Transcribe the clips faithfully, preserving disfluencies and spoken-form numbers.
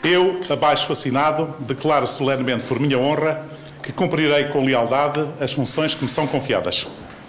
Eu, abaixo assinado, declaro solenemente por minha honra que cumprirei com lealdade as funções que me são confiadas.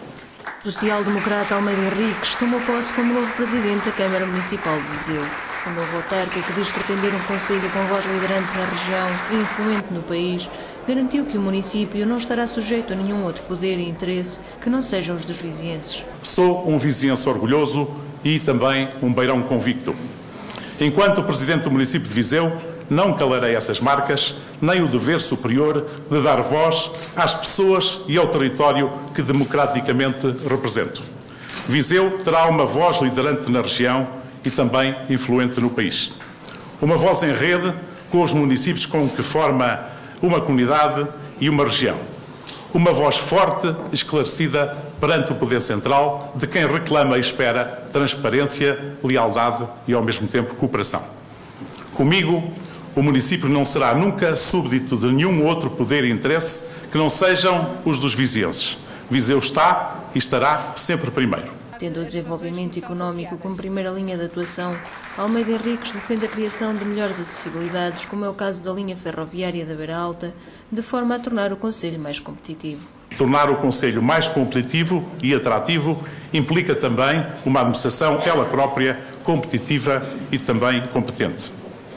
O social-democrata Almeida Henriques tomou posse como novo presidente da Câmara Municipal de Viseu. O novo autarca, que diz pretender um conselho com voz liderante na região e influente no país, garantiu que o município não estará sujeito a nenhum outro poder e interesse que não sejam os dos vizienses. Sou um viziense orgulhoso e também um beirão convicto. Enquanto presidente do município de Viseu, não calarei essas marcas, nem o dever superior de dar voz às pessoas e ao território que democraticamente represento. Viseu terá uma voz liderante na região e também influente no país. Uma voz em rede com os municípios com que forma uma comunidade e uma região. Uma voz forte, esclarecida perante o poder central, de quem reclama e espera transparência, lealdade e, ao mesmo tempo, cooperação. Comigo, o município não será nunca súbdito de nenhum outro poder e interesse que não sejam os dos vizienses. Viseu está e estará sempre primeiro. Tendo o desenvolvimento económico como primeira linha de atuação, Almeida Henriques defende a criação de melhores acessibilidades, como é o caso da linha ferroviária da Beira Alta, de forma a tornar o concelho mais competitivo. Tornar o concelho mais competitivo e atrativo implica também uma administração, ela própria, competitiva e também competente.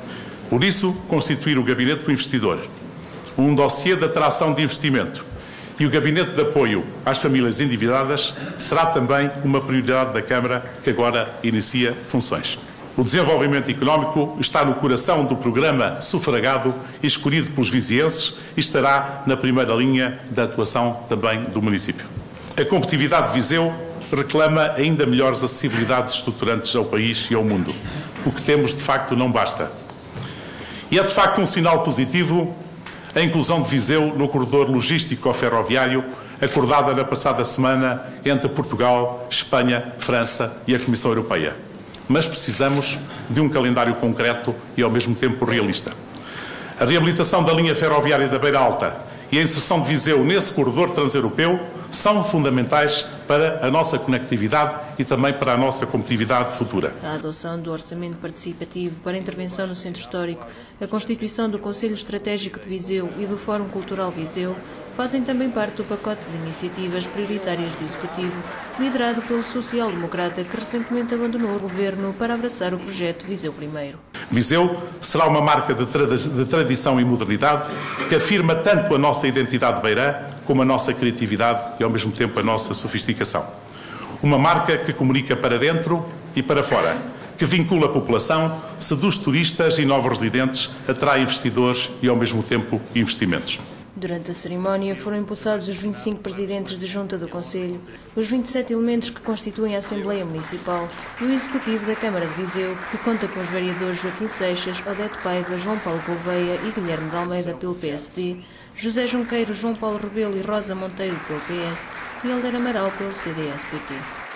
Por isso, constituir o Gabinete do Investidor, um dossiê de atração de investimento e o Gabinete de Apoio às Famílias Endividadas será também uma prioridade da Câmara, que agora inicia funções. O desenvolvimento económico está no coração do programa sufragado e escolhido pelos vizienses e estará na primeira linha da atuação também do município. A competitividade de Viseu reclama ainda melhores acessibilidades estruturantes ao país e ao mundo. O que temos, de facto, não basta. E é, de facto, um sinal positivo a inclusão de Viseu no corredor logístico-ferroviário acordada na passada semana entre Portugal, Espanha, França e a Comissão Europeia. Mas precisamos de um calendário concreto e, ao mesmo tempo, realista. A reabilitação da linha ferroviária da Beira Alta e a inserção de Viseu nesse corredor transeuropeu são fundamentais para a nossa conectividade e também para a nossa competitividade futura. A adoção do orçamento participativo para a intervenção no centro histórico, a constituição do Conselho Estratégico de Viseu e do Fórum Cultural Viseu fazem também parte do pacote de iniciativas prioritárias do Executivo, liderado pelo social-democrata que recentemente abandonou o governo para abraçar o projeto Viseu Primeiro. Viseu será uma marca de, tra de tradição e modernidade que afirma tanto a nossa identidade beirã como a nossa criatividade e, ao mesmo tempo, a nossa sofisticação. Uma marca que comunica para dentro e para fora, que vincula a população, seduz turistas e novos residentes, atrai investidores e, ao mesmo tempo, investimentos. Durante a cerimónia foram impulsados os vinte e cinco presidentes de junta do Conselho, os vinte e sete elementos que constituem a Assembleia Municipal e o Executivo da Câmara de Viseu, que conta com os vereadores Joaquim Seixas, Odete Paiva, João Paulo Gouveia e Guilherme de Almeida pelo P S D, José Junqueiro, João Paulo Rebelo e Rosa Monteiro pelo P S e Helder Amaral pelo C D S P P.